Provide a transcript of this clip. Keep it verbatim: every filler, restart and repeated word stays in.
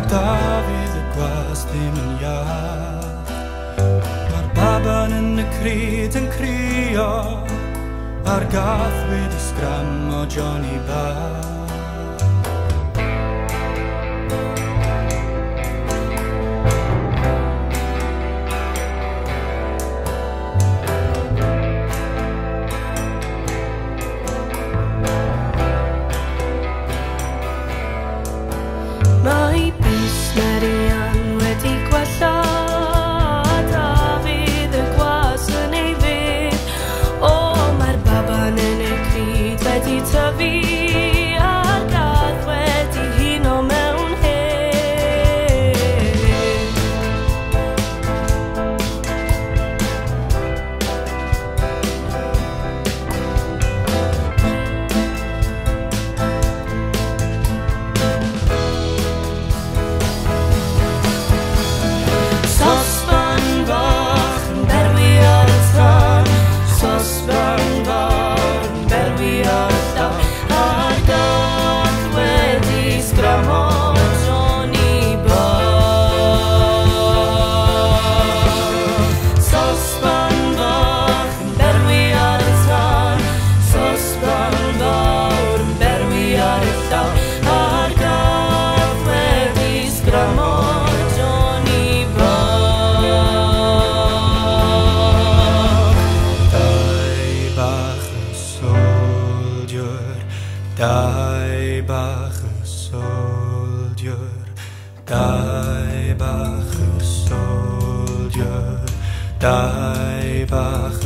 Dafydd y gwas ddim yn iach. Mae'r baban yn y cryd yn crio, a'r gath wedi sgram o Johnny bach. Mae busnerian wedi gwella, Dafydd y gwas yn ei fydd. O, mae'r baban yn y cryd wedi tyfu, a'r gath wedi huno mewn hen. Sosban Fach yn berwi ar y tân, Sosban Fach yn berwi ar y llaw, a'r gath wedi sgramo Johnny bach. Sosban Fach yn berwi ar y tân, Sosban Fawr yn berwi ar y llaw, a'r gath wedi sgramo Johnny bach. Dau bach y soldier, dau bach y soldier, dau bach y soldier, dau bach